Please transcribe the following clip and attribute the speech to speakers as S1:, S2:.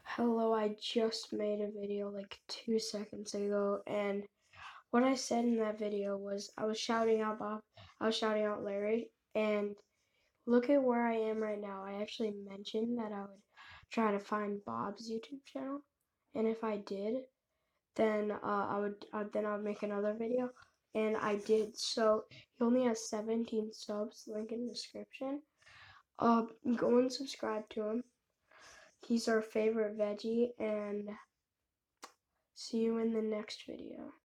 S1: Hello, I just made a video like 2 seconds ago, and what I said in that video was I was shouting out Bob, I was shouting out Larry, and look at where I am right now. I actually mentioned that I would try to find Bob's YouTube channel, and if I did, then I would make another video, and I did. So he only has 17 subs. Link in the description. Go and subscribe to him. He's our favorite veggie, and see you in the next video.